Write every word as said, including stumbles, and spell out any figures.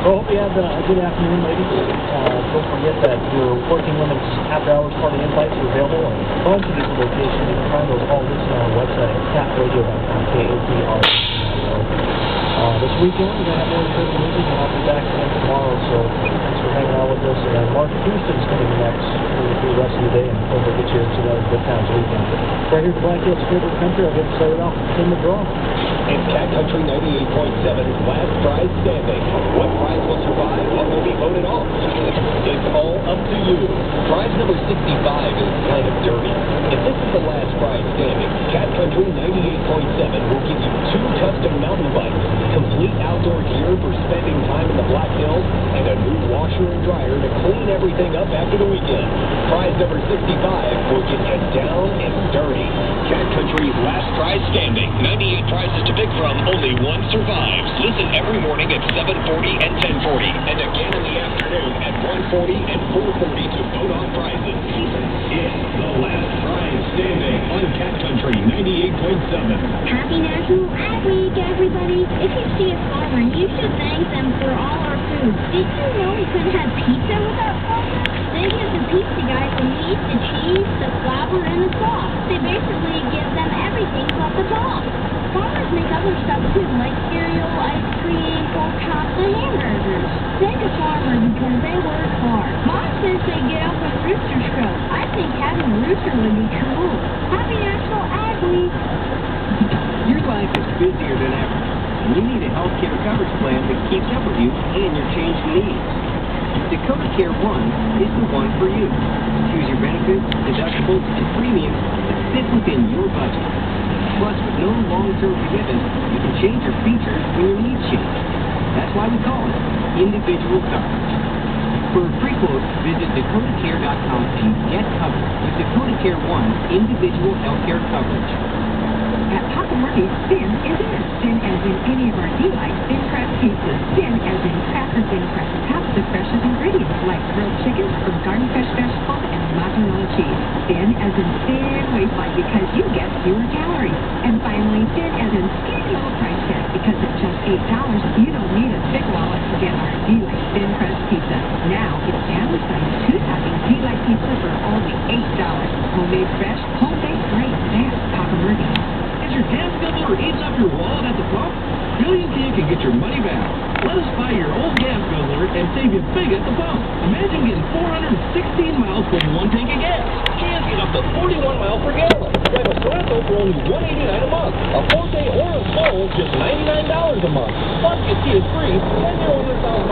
Well, hope you had uh, a good afternoon, ladies. Uh, don't forget that your Working Women's After Hours Party invites are available in a bunch of different locations. You can find those all listed on our website at cat radio dot com, K A T R. Uh, this weekend, we're going to have more good music, and I'll be back again tomorrow, so thanks for hanging out with us. And then Mark Houston's coming next for the rest of the day, and hope we'll get you into that Good Times weekend. Right here at the Black Hills Favorite Country, I'll get started off in the draw. It's Cat Country ninety-eight point seven, last prize standing. What prize will survive? What will be voted off? It's all up to you. Prize number sixty-five is kind of dirty. If this is the last prize standing, Cat Country ninety-eight point seven will give you two custom mountain bikes, complete outdoor gear for spending time in the Black Hills, and a new washer and dryer to clean everything up after the weekend. Prize number sixty-five will get you down and dirty. Cat Country's last prize standing. ninety-eight prizes to pick from, only one survives. Listen every morning at seven forty and ten forty, and again in the afternoon at one forty and four forty to vote on prizes. It's the last prize standing on Cat Country ninety-eight point seven. Happy National Ag Week, everybody. If you see a farmer, you should thank them for all our food. Did you know we couldn't have pizza without farmers? They give the pizza guys the meat, the cheese, the flour, and the sauce. They basically give them everything but the sauce. Farmers make other stuff too, like cereal, ice cream, pork chops, and hamburgers. Thank a farmer because they work hard. Mom says they get up when roosters crow. I think having a rooster would be cool. Happy National Ag Week! Your life is busier than ever, and you need a health care coverage plan that keeps up with you and your changed needs. Dakota Care One is the one for you. Choose your benefits, deductibles, and premiums that fit within your budget. Plus, with no long-term commitment, you can change your features when your needs change. That's why we call it individual coverage. For a free quote, visit dakota care dot com and get covered with Dakota Care One individual healthcare coverage. At Papa Murphy's, thin is in. Thin as in any of our delight thin crust pizzas. Thin as in cracker thin crust topped with the freshest ingredients like grilled chicken from garden fresh vegetables and mozzarella cheese. Thin as in thin waistline because you get fewer calories. And finally, thin as in skinny low price tag because at just eight dollars, you don't need a thick wallet to get our delight thin crust pizza. Now, it's family size two-topping delight pizza for only eight dollars. Homemade fresh, home-baked great. That's Papa Murphy's. Your gas guzzler eats up your wallet at the pump? Billion King can get your money back. Let us buy your old gas guzzler and save you big at the pump. Imagine getting four hundred sixteen miles for one tank of gas. Cans get up to forty-one miles per gallon. Drive a Sorento for only one hundred eighty-nine dollars a month. A Forte or a Soul just ninety-nine dollars a month. Plus, you see it's free ten year one hundred thousand